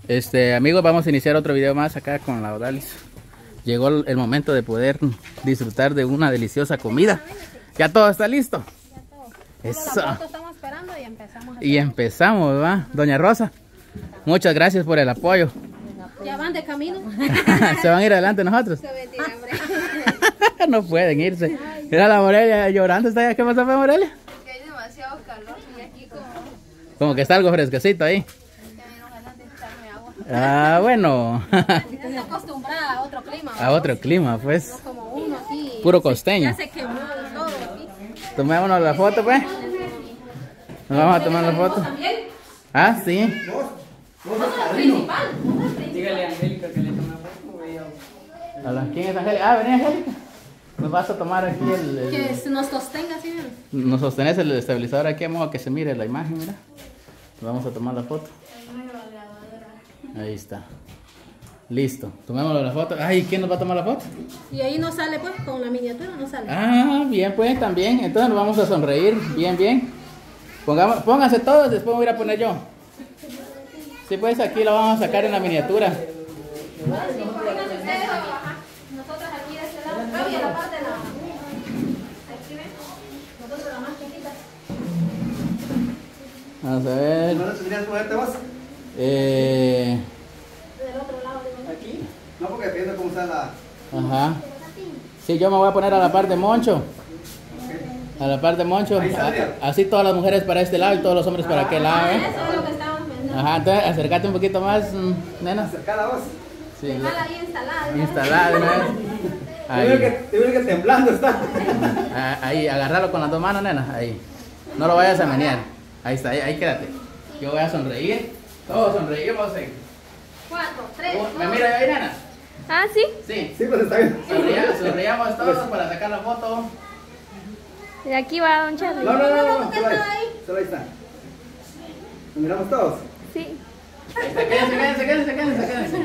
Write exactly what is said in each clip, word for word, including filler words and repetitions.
Este, amigos, vamos a iniciar otro video más acá con la Odalis. Llegó el, el momento de poder disfrutar de una deliciosa comida. Ya todo está listo. Eso. La foto estamos esperando y empezamos. Y empezamos, ¿va? Doña Rosa, muchas gracias por el apoyo. Ya van de camino. Se van a ir adelante nosotros. Se ven, hombre. No pueden irse. Mira la Morelia llorando. ¿Está allá? ¿Qué pasa, Morelia? Que hay demasiado calor y aquí como... Como que está algo fresquecito ahí. Ah, bueno. Estoy acostumbrada a otro clima. A otro clima, pues. No como uno aquí. Puro costeño. Ya se quemó todo aquí. Tomémonos la foto, pues. Nos vamos a tomar la foto. ¿También? Ah, sí. Principal. Dígale a Angélica que le tome foto. Hola, ¿quién es Angélica? Ah, vení, Angélica. Nos vas a tomar aquí el... el... Que se nos sostenga así. Nos sostenés el estabilizador aquí, vamos a que se mire la imagen, mira. Nos vamos a tomar la foto. Ahí está. Listo. Tomémoslo la foto. Ay, ¿quién nos va a tomar la foto? Y ahí no sale pues, con la miniatura no sale. Ah, bien pues, también. Entonces nos vamos a sonreír. Bien, bien. Pongamos, pónganse todos, después me voy a ir a poner yo. Sí, pues aquí lo vamos a sacar en la miniatura. Nosotros aquí de este lado. Ah, y a la parte de la... Aquí ven. Nosotros la más chiquita. Vamos a ver. ¿No tendrías que moverte vos? Eh... Del otro lado. ¿Aquí? No, porque depende cómo está la... Ajá. Sí, yo me voy a poner a la par de Moncho. A la par de Moncho. Ahí saldría. A- así todas las mujeres para este lado y todos los hombres para aquel lado, ¿eh? Eso es lo que estábamos pensando. Ajá, entonces acércate un poquito más, mm, nena. Acercada a vos. Sí, Déjala ahí instalada. instalada de una vez. Te veo que, Ahí, te veo que temblando está. Ah, ahí, agárralo con las dos manos, nena. Ahí. No lo vayas a menear. Ahí está, ahí, ahí quédate. Yo voy a sonreír. Todos sonreímos. Eh. Cuatro, tres, Oh, ¿Me dos. mira ahí, nena? Ah, sí. Sí. Sí, pues está bien. Sonría- sonriamos todos para sacar la foto. Y aquí va Don Charlie. No, no, no, no, no, ¿Qué solo ahí. está ahí? Solo ahí está. ¿Nos miramos todos? Sí. Ahí está, quédense, quédense, quédense, quédense, quédense.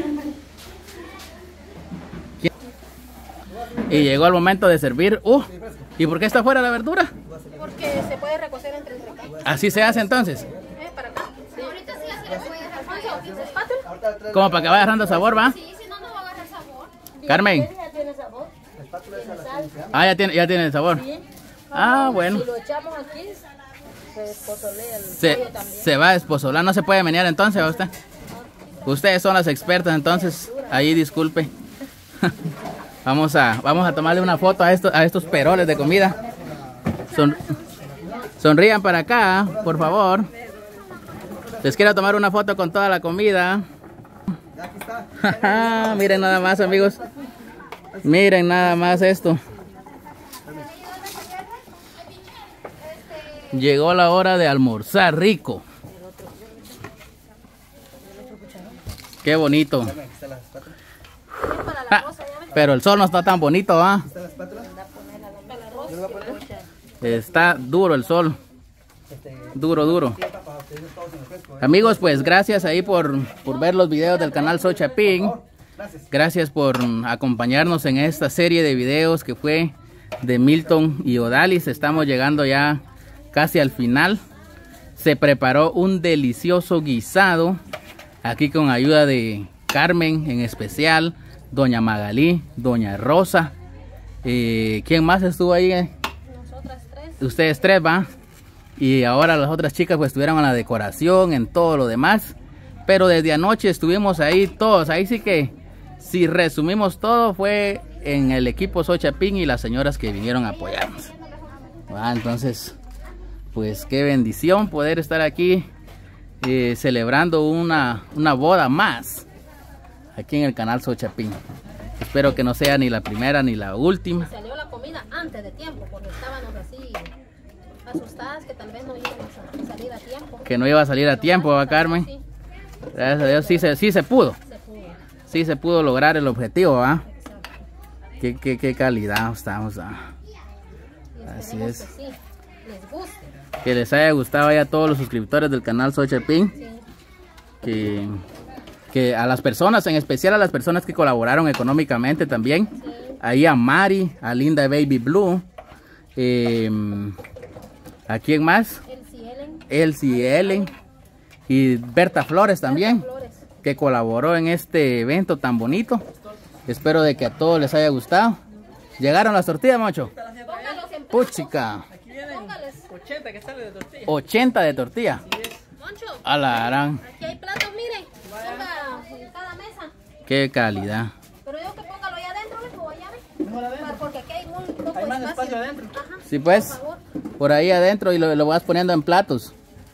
Y llegó el momento de servir. Uh, ¿y por qué está fuera la verdura? Porque se puede recocer entre el recado. Así se hace entonces. ¿Eh? Para acá. Sí. Ahorita sí así la puede dejar. Alfonso, espátula. Como para que vaya agarrando sabor, ¿va? Sí, si no, no va a agarrar sabor. Carmen. Ya tiene sabor. Ah, ya tiene, ya tiene el sabor. Ah, bueno. Si lo echamos aquí, se despozolea el Se, pollo también. se va a esposolar, no se puede menear entonces, ¿va usted? Ustedes son las expertas, entonces, ahí disculpe. Vamos a, vamos a tomarle una foto a estos, a estos peroles de comida. Son, sonrían para acá, por favor. Les quiero tomar una foto con toda la comida. Ya aquí está. Miren nada más, amigos. Miren nada más esto. Llegó la hora de almorzar rico. Qué bonito. Aquí está la espátula. Ah, pero el sol no está tan bonito, ¿ah? Aquí está la espátula. Yo le voy a poner. Está duro el sol. Este, Duro, duro. sí, para ustedes todos en el fresco, ¿eh? Amigos, pues gracias ahí por, por ver los videos del canal Soy Chapín. Gracias. Gracias por acompañarnos en esta serie de videos que fue de Milton y Odalis. Estamos llegando ya casi al final. Se preparó un delicioso guisado. Aquí con ayuda de Carmen en especial. Doña Magalí, Doña Rosa. Eh, ¿Quién más estuvo ahí? Nosotras tres. Ustedes tres, ¿va? Y ahora las otras chicas pues estuvieron en la decoración, en todo lo demás. Pero desde anoche estuvimos ahí todos. Ahí sí que, si resumimos todo, fue en el equipo Soy Chapín y las señoras que vinieron a apoyarnos. Ah, entonces, pues qué bendición poder estar aquí eh, celebrando una, una boda más. Aquí en el canal Soy Chapín. Espero que no sea ni la primera ni la última. Salió la comida antes de tiempo porque estábamos así asustadas que tal vez no íbamos a salir a tiempo. Que no iba a salir a tiempo, ¿va, Carmen? Sí, Gracias a Dios sí se, sí se pudo. se pudo. Sí se pudo lograr el objetivo, ¿va? Exacto. Qué, qué, qué calidad estamos. ¿Ah? Y Así esperemos es. que sí, les guste. Que les haya gustado ahí a todos los suscriptores del canal Soy Chapín. Sí. Que, que a las personas, en especial a las personas que colaboraron económicamente también. Sí. Ahí a Mari, a Linda Baby Blue. Eh, ¿A quién más? Elsie Ellen. Elsie Ellen. Y Berta Flores también. Flores. que colaboró en este evento tan bonito. Espero de que a todos les haya gustado. ¿Llegaron las tortillas, Moncho? Póngalos en Puchica. Aquí vienen Póngales. ochenta que sale de tortilla. ochenta de tortilla. Moncho, A la gran. aquí hay platos, miren. Ponga en cada mesa. Qué calidad. Pero yo que póngalo allá adentro, ¿ves? O allá, ¿ves? Mejor adentro. Porque aquí hay muy poco Hay más espacio adentro. Ajá. Sí, pues, Por favor. por ahí adentro y lo, lo vas poniendo en platos.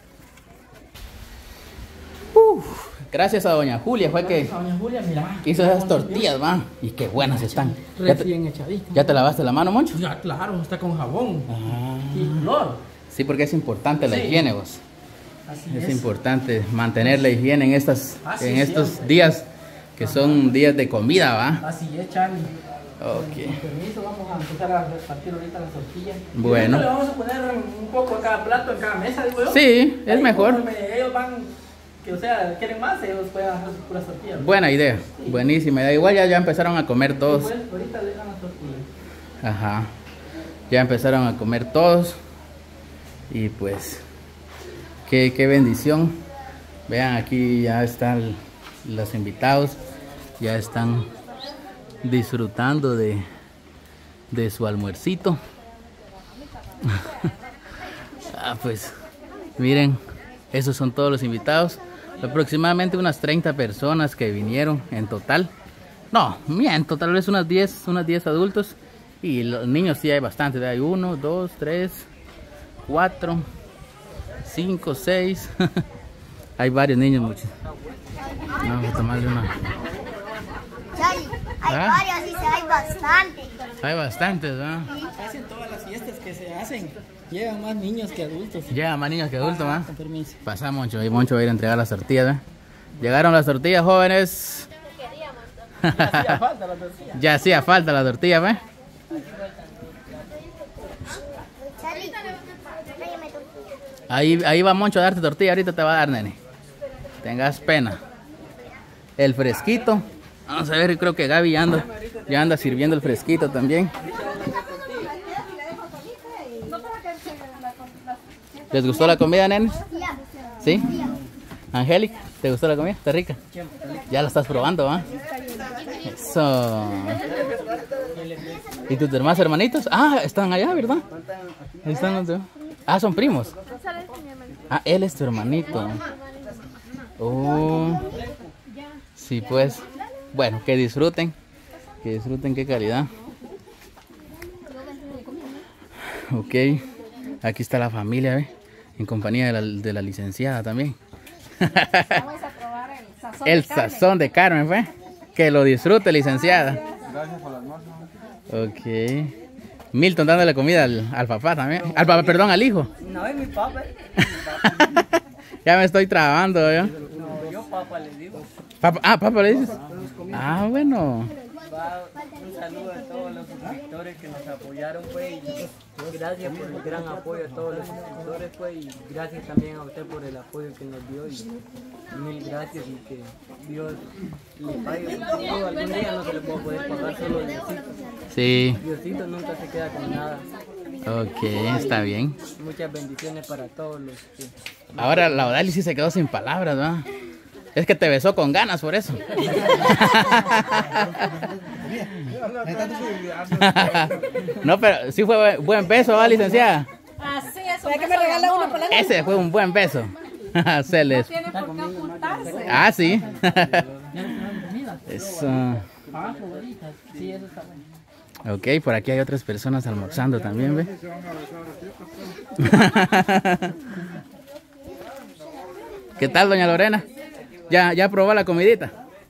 Uf, gracias a doña Julia fue que Doña Julia, mira. hizo esas tortillas, va. Y qué buenas están. ¿Ya te, Recién echadita. ya te lavaste la mano, Moncho? Ya, claro, está con jabón Ah, y cloro. sí, porque es importante la Sí. higiene, vos. Así Es es. importante mantener la higiene en, estas, Así en estos siempre. días que son días de comida, va. Así es, Charlie. Con Ok. permiso, vamos a empezar a repartir ahorita las tortillas. Bueno. Le vamos a poner un poco a cada plato, en cada mesa, digo yo. Sí, es Ahí, mejor. conforme ellos van, que o sea, quieren más, ellos pueden hacer sus puras tortillas. Buena idea, buenísima idea. Igual ya, ya empezaron a comer todos. Igual, ahorita le dan las tortillas. Ajá. Ya empezaron a comer todos. Y pues, qué, qué bendición. Vean, aquí ya están los invitados. Ya están disfrutando de, de su almuercito. Ah, pues, miren, esos son todos los invitados. Aproximadamente unas treinta personas que vinieron en total. No, miento, tal vez unas diez, unas diez adultos. Y los niños sí hay bastante. Hay uno, dos, tres, cuatro, cinco, seis. Hay varios niños, muchos. Vamos a tomarle una. Charlie, hay ¿Ah? varios, dice, hay bastante. Hay bastantes, ¿verdad? Casi en todas las fiestas que se hacen, llegan más niños que adultos. Llegan más niños que adultos, ¿verdad? Con permiso. Pasa, Moncho. Y Moncho va a ir a entregar las tortillas, ¿verdad? Llegaron las tortillas, jóvenes. Ya hacía falta la tortilla. Ya hacía falta la tortilla, ¿ves? Charlie, tráeme tortilla. Ahí, ahí va Moncho a darte tortilla. Ahorita te va a dar, nene. Tengas pena. El fresquito. Vamos a ver, creo que Gaby ya anda, ya anda sirviendo el fresquito también. ¿Les gustó la comida, nenes? ¿Sí? Angélica, ¿te gustó la comida? ¿Está rica? Ya la estás probando, ¿ah? Eso. ¿Y tus demás hermanitos? Ah, están allá, ¿verdad? Ahí están los demás. Ah, son primos. Ah, él es tu hermanito. Oh. Sí, pues. Bueno, que disfruten. Que disfruten, qué calidad. Ok. Aquí está la familia, ¿ve? En compañía de la, de la licenciada también. Vamos a probar el sazón. El sazón de Carmen, ¿ve? Que lo disfrute, licenciada. Gracias por las almuerzo. Ok. Milton dándole comida al, al papá también. Al papá, perdón, al hijo. No, es mi papá. Ya me estoy trabando, ¿yo? No, yo papá les digo. Papá, ah, papá le dices. Ah, bueno. Va un saludo a todos los suscriptores que nos apoyaron, pues, y gracias por el gran apoyo a todos los suscriptores, pues, y gracias también a usted por el apoyo que nos dio, y mil gracias, y que Dios le pague. Todo, algún día no se le puede poder pagar solo el Diosito. Sí. Diosito nunca se queda con nada. Ok, está bien. Muchas bendiciones para todos los que... Ahora la Odalis sí se quedó sin palabras, ¿verdad? Es que te besó con ganas por eso. No, pero sí fue buen beso, ¿va, licenciada? Así es. ¿Para que me regala uno por la noche? Ese fue un buen beso. Se les... Tiene por qué ocultarse. Ah, sí. Eso. Ah, favoritas. Sí, eso está bueno. Ok, por aquí hay otras personas almorzando también, ¿ve? ¿Qué tal, doña Lorena? ¿Ya, ya probó la comidita?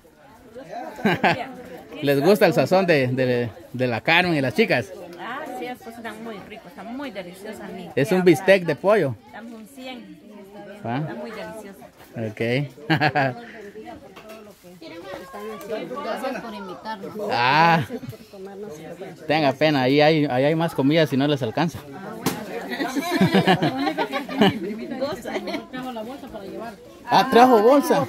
¿Les gusta el sazón de, de, de la Carmen y las chicas? Ah, sí, estos están muy ricos, están muy deliciosos. Ni Es qué un hablar. bistec de pollo. Están un cien, ¿Va? están muy deliciosos. Ok. Gracias por invitarnos. Ah, tenga pena, ahí hay, ahí hay más comida si no les alcanza. Ah, trajo bolsa.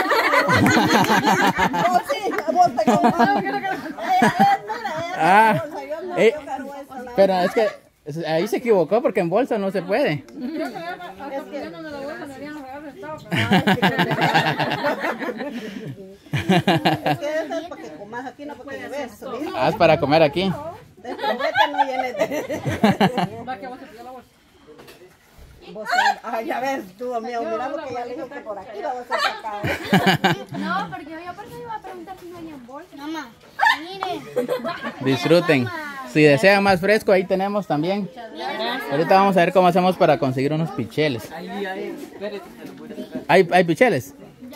Ah, eh, pero es que ahí se equivocó porque en bolsa no se puede. Es que eso es para que comas aquí, no porque me ves. Haz para comer aquí. Te promete no llenes de... Vos, ah, ya ves, tú, amigo, mira lo que ya le dijo que por aquí lo vas a sacar. No, porque yo por eso iba a preguntar si no hay en bolsa. Mamá, mire. Disfruten. Si desean más fresco, ahí tenemos también. Ahorita vamos a ver cómo hacemos para conseguir unos picheles. Ahí, ahí, espérate, te lo voy a sacar. ¿Hay, hay picheles?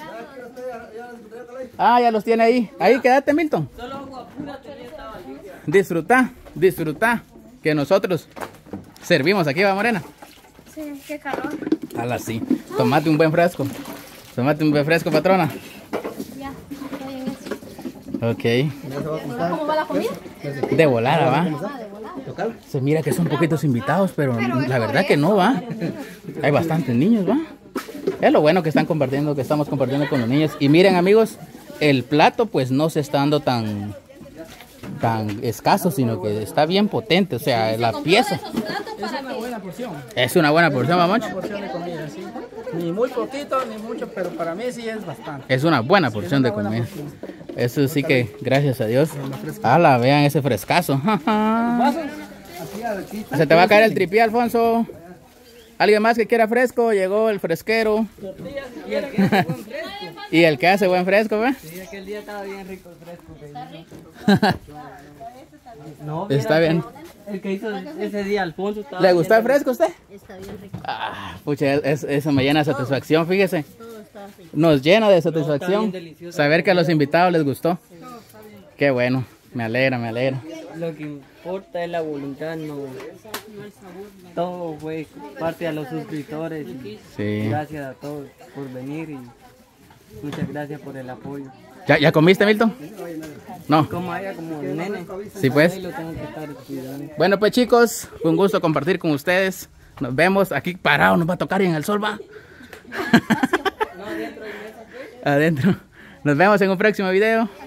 Ah, ya los tiene ahí. Ahí quédate, Milton. Solo agua pura tenía, estaba limpia. Disfruta, disfruta. Que nosotros servimos aquí, va, Morena. Sí, qué calor. Ala, sí. Tomate un buen fresco. Tomate un buen fresco, patrona. Ya, estoy en eso. Ok. ¿Cómo va la comida? De volada, va. Ah, de volada. Se mira que son poquitos invitados, pero la verdad que no, va. Hay bastantes niños, va. Es lo bueno que están compartiendo, que estamos compartiendo con los niños. Y miren, amigos, el plato pues no se está dando tan tan escaso, sino que está bien potente, o sea, la pieza. Es una buena porción. Es una buena porción, Una mamoncho. porción de comida, sí. Ni muy poquito, ni mucho, pero para mí sí es bastante. Es una buena porción de comida. Eso sí que, gracias a Dios. Ala, vean ese frescazo. Se te va a caer el tripié, Alfonso. ¿Alguien más que quiera fresco? Llegó el fresquero. Y el que hace buen fresco. Y el que hace buen fresco, ¿ve? Sí, aquel día estaba bien rico el fresco. Que hizo. No, Está mira, bien. El que hizo ese día, Alfonso, estaba ¿Le bien gustó el rico. fresco a usted? Está bien rico. Ah, pucha, es- eso me llena de satisfacción, fíjese. Nos llena de satisfacción bien delicioso. saber que a los invitados les gustó. Qué bueno, me alegra, me alegra. Lo que importa es la voluntad, no. Todo fue parte a los suscriptores. y Sí. Gracias a todos por venir y muchas gracias por el apoyo. ¿Ya, ya comiste, Milton? No. Como haya como el nene. Sí, pues. Ahí lo tengo que estar cuidando. Bueno, pues chicos, fue un gusto compartir con ustedes. Nos vemos aquí parado, nos va a tocar y en el sol, va. Adentro. Nos vemos en un próximo video.